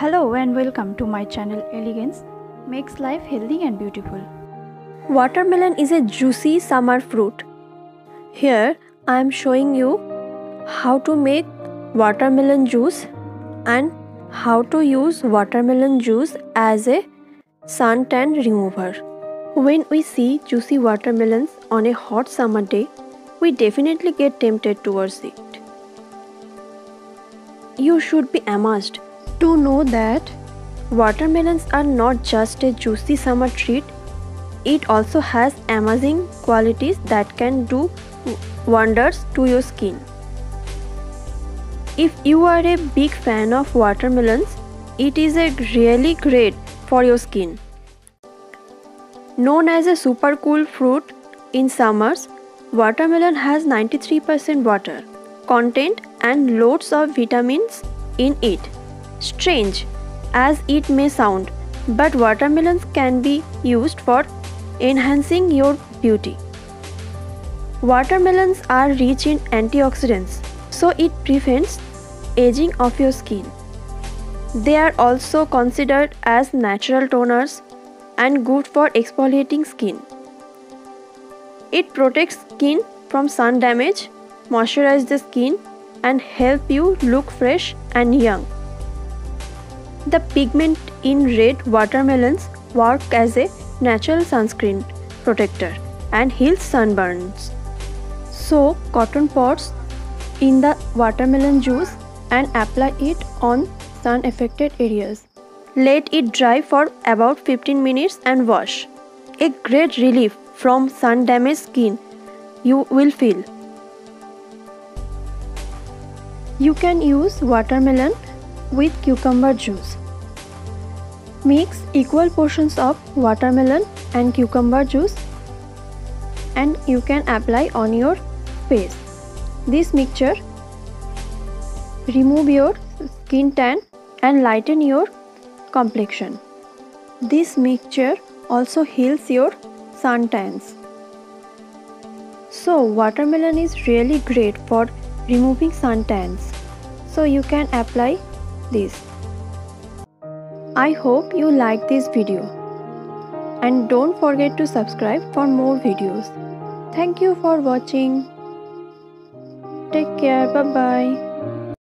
Hello and welcome to my channel Elegance, makes life healthy and beautiful. Watermelon is a juicy summer fruit. Here I am showing you how to make watermelon juice and how to use watermelon juice as a suntan remover. When we see juicy watermelons on a hot summer day, we definitely get tempted towards it. You should be amazed to know that watermelons are not just a juicy summer treat, it also has amazing qualities that can do wonders to your skin. If you are a big fan of watermelons, it is a really great for your skin. Known as a super cool fruit in summers, watermelon has 93% water content and loads of vitamins in it. Strange as it may sound, but watermelons can be used for enhancing your beauty. Watermelons are rich in antioxidants, so it prevents aging of your skin. They are also considered as natural toners and good for exfoliating skin. It protects skin from sun damage, moisturizes the skin, and help you look fresh and young. The pigment in red watermelons work as a natural sunscreen protector and heals sunburns. Soak cotton pods in the watermelon juice and apply it on sun-affected areas. Let it dry for about 15 minutes and wash. A great relief from sun-damaged skin you will feel. You can use watermelon with cucumber juice. Mix equal portions of watermelon and cucumber juice and you can apply on your face. This mixture remove your skin tan and lighten your complexion. This mixture also heals your suntans. So watermelon is really great for removing suntans. So you can apply this. I hope you like this video. And don't forget to subscribe for more videos. Thank you for watching. Take care. Bye bye.